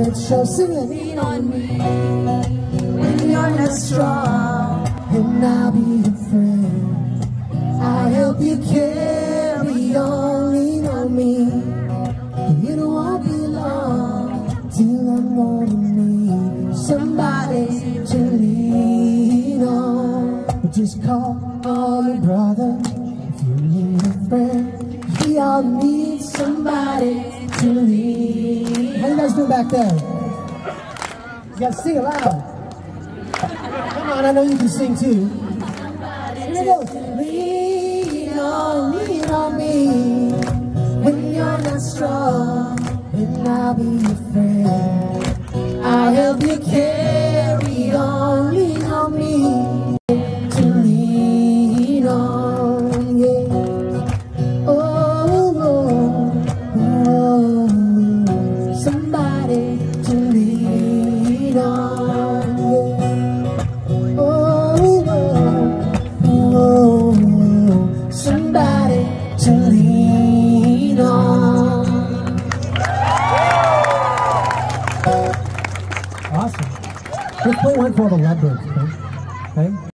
it shows. Sing it. Lean on me when you're not strong, And I'll be your friend. I'll help you carry on. Lean on me. It won't be long till I'm gonna need somebody to lean on. But just call your brother if you need a friend. We all need somebody to lean. How you guys doing back there? You gotta sing it loud. Come on, I know you can sing too. Here we go. Lean on me when you're not strong, and I'll be your friend. I'll help you carry on. Lean on me to lean on, yeah. Oh, somebody to lean on, yeah. Somebody to lean on. Awesome. Let's play one for the Leadbirds, okay?